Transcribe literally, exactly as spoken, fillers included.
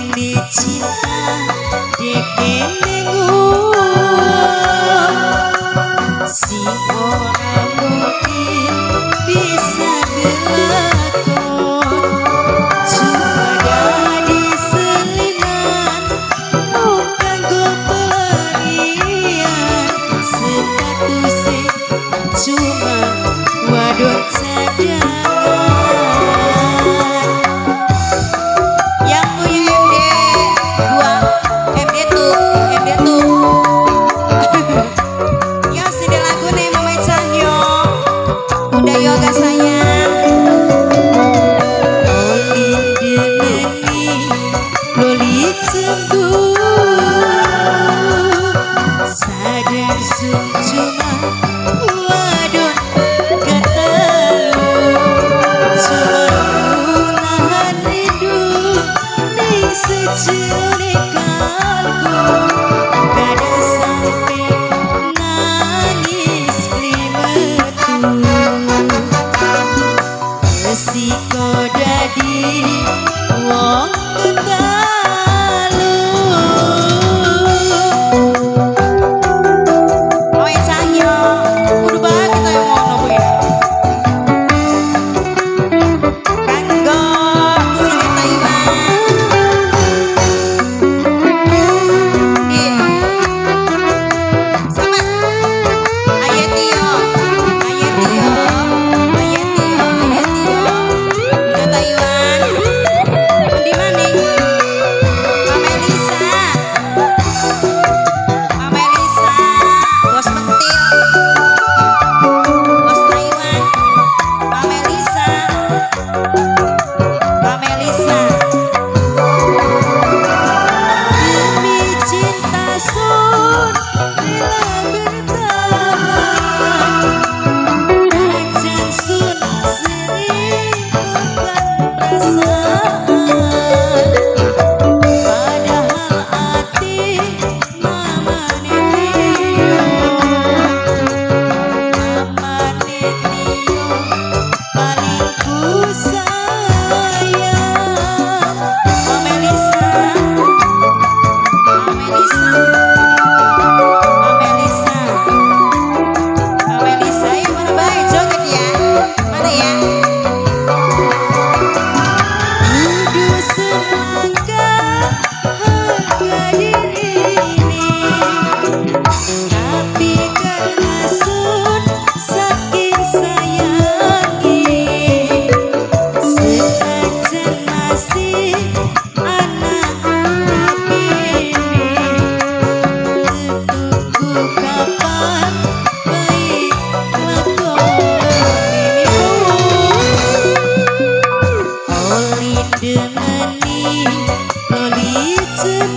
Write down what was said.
Loli cinta dekenengu si orang mungkin bisa gelakon cuma dari selingan bukan go pelarian statusnya cuma wadon cadangan. Yang punya M D dua M D tuh M D tuh ya sini lagu nih Mama Cahyo udah yoga sayang. Loli deneni loli cemburu sadar sun cuma wadon ketelu cuma nahan rindu ning sejene kalbu kada sampai nangis klimetu resiko dadi wong ketalu. Oe Cahyo kudu banget kita yang ngono kuwi kanggo sini Taiwan. Nih sama Aye Tio Aye Tio Aye Tio Aye Tio udah Taiwan di mana Mama Elisa Mama Elisa bos pentil bos Taiwan Mama Elisa Mama Elisa demi cinta sun rela bertahan ajan sun sering bukan perasaan padahal hati mama Netio mama Netio paling ku sayang. Mama Elisa Mama Elisa Mama Elisa Mama Elisa yuk mana baik joget ya mana ya kudu selangkah harga diri ini tapi karena sun saking sayangi senajan masih anak begini tunggu kapan baik lakon ini Oli deneni loli cemburu